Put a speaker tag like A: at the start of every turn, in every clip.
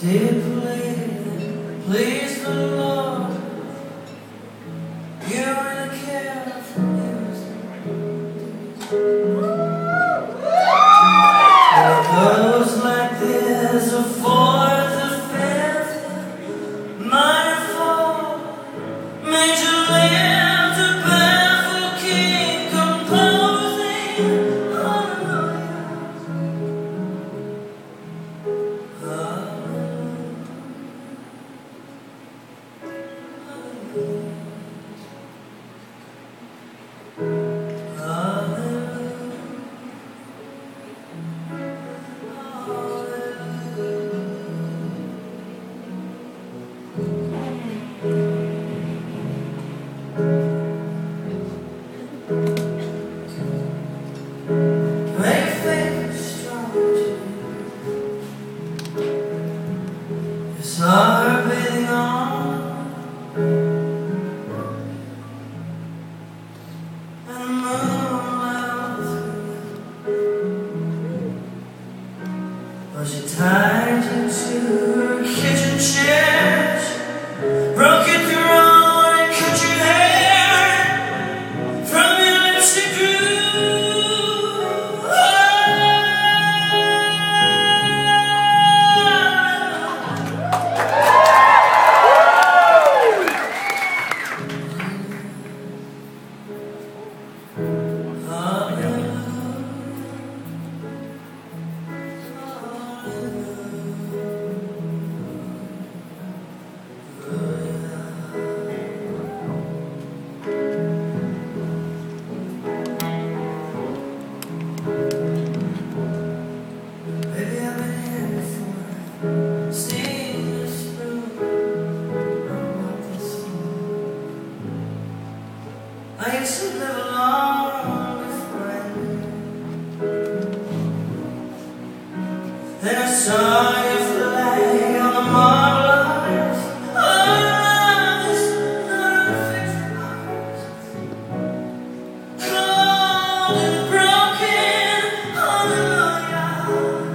A: Deeply please the Lord, you really care for music. It goes like this: a fourth, a fifth, minor fall, major lift, a baffled king composing. Saw her bathing on, and the moonlight through. Well, she tied you to her kitchen chair, she broke your throat and cut your hair. From your lips she grew. I used to live alone before I knew. Then I saw your flag on the marble arch. Oh, love is not a fixed heart, cold and broken. Hallelujah,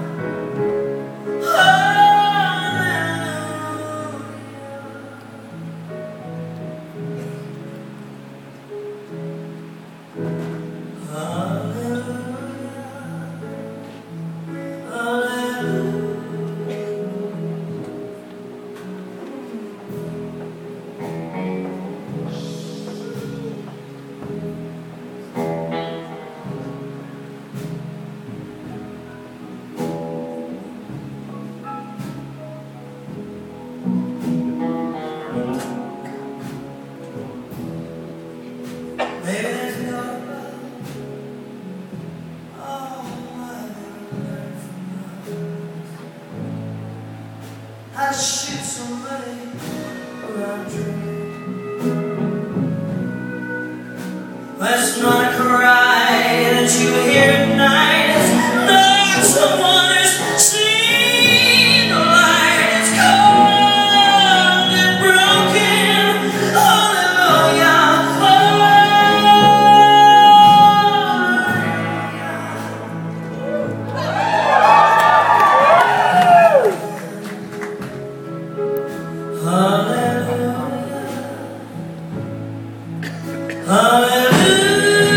A: maybe there's no love. Oh, I've learned from love how to shoot somebody without dreaming. Last night I cried that you were here at night. It's not someone who's seen the light. It's cold and broken. Hallelujah. Hallelujah, hallelujah.